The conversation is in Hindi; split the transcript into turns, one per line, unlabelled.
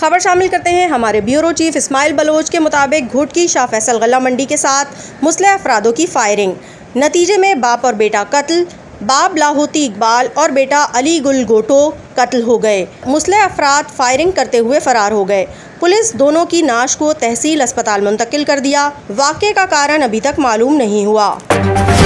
खबर शामिल करते हैं हमारे ब्यूरो चीफ इस्माइल बलोच के मुताबिक घुटकी शाह फैसल गल्ला मंडी के साथ मुस्लिह अफरादों की फायरिंग, नतीजे में बाप और बेटा कत्ल, बाप लाहौती इकबाल और बेटा अली गुल गोटो कत्ल हो गए। मुस्लिह अफराद फायरिंग करते हुए फरार हो गए। पुलिस दोनों की नाश को तहसील अस्पताल मुंतकिल कर दिया। वाक़े का कारण अभी तक मालूम नहीं हुआ।